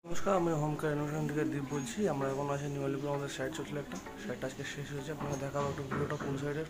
নমস্কার, আমি হোমকেয়ার অ্যানিমেশন থেকে দীপ বলছি। আমরা এখন আছি নিউ আলিপুর। আমাদের সাইড চলছিল একটা সাইড আজকে শেষ হয়েছে। আপনাকে দেখাবো একটু ভিডিওটা কোন সাইডের।